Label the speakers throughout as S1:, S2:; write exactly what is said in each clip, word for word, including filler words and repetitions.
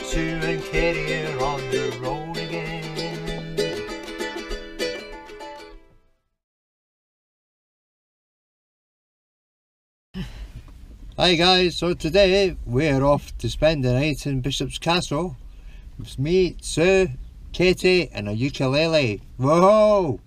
S1: Sue and Katie are on the road again. Hi guys, so today we're off to spend the night in Bishop's Castle. It's me, Sue, Katie and a ukulele. Whoa!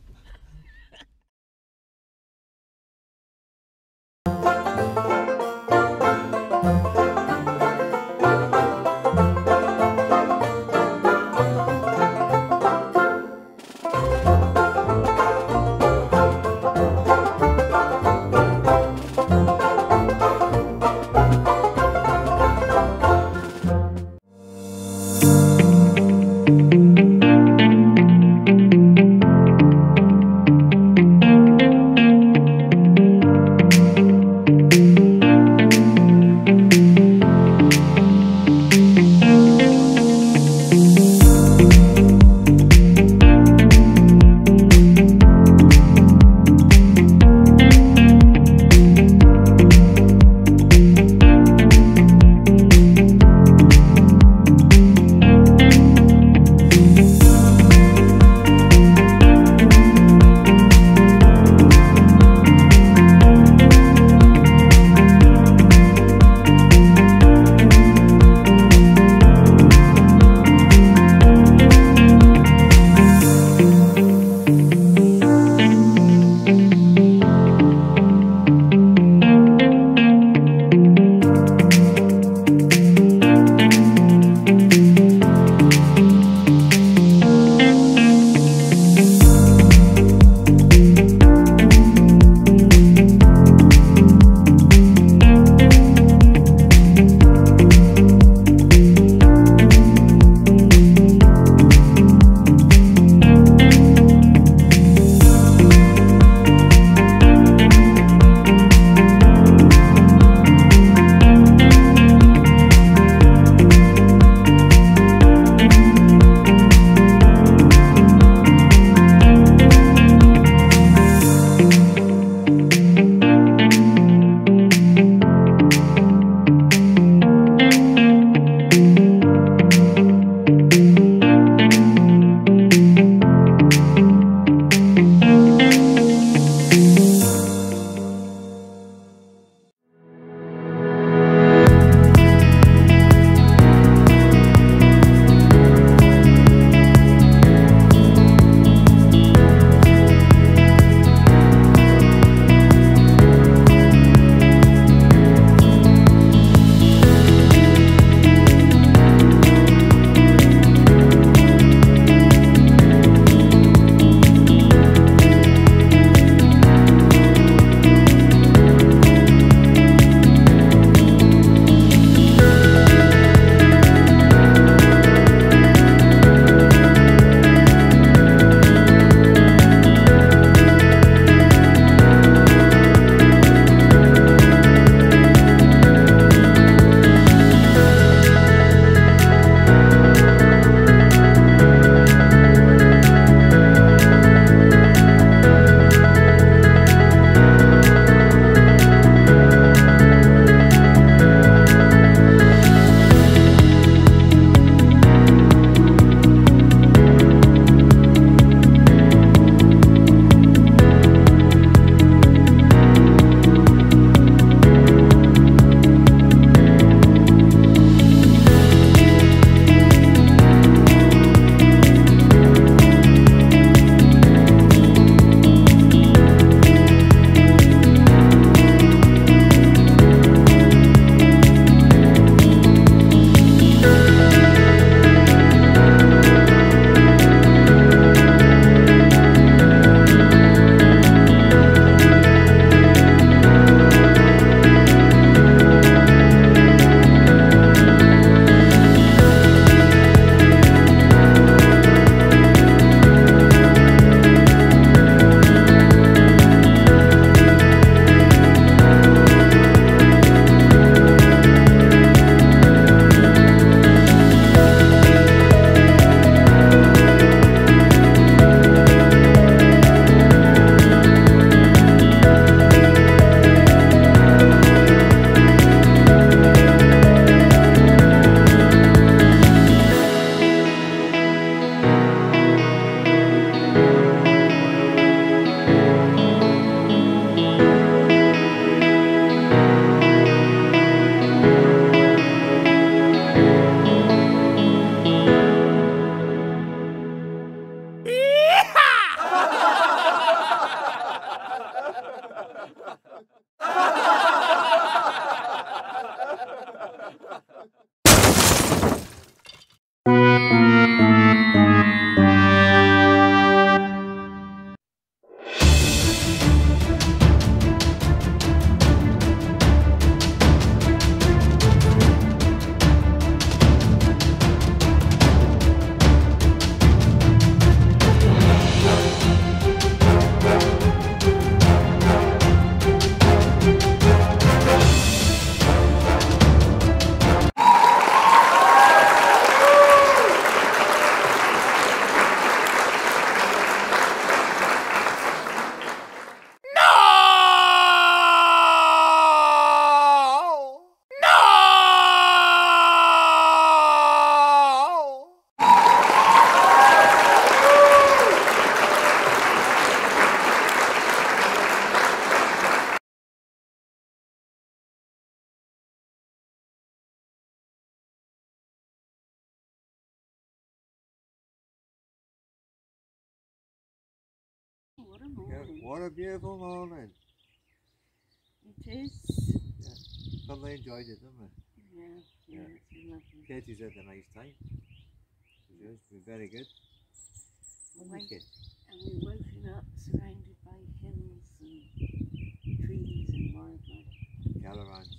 S2: What a
S1: Yeah,
S2: morning.
S1: what a beautiful morning.
S2: It is.
S1: Thoroughly enjoyed it, didn't we?
S2: Yeah, yeah,
S1: Yeah.
S2: it's been lovely.
S1: Katie's had a nice time. It's been very good.
S2: We're
S1: Okay.
S2: And we're woken up surrounded by hills and trees and wildlife
S1: Caravans.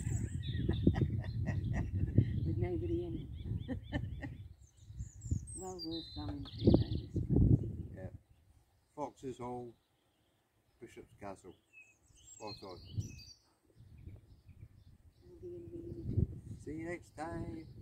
S2: with nobody in it. Well worth coming to though, this place.
S1: Yeah. Fox's Hole, Bishop's Castle. Spot on.
S2: And the amenities.
S1: See you next time.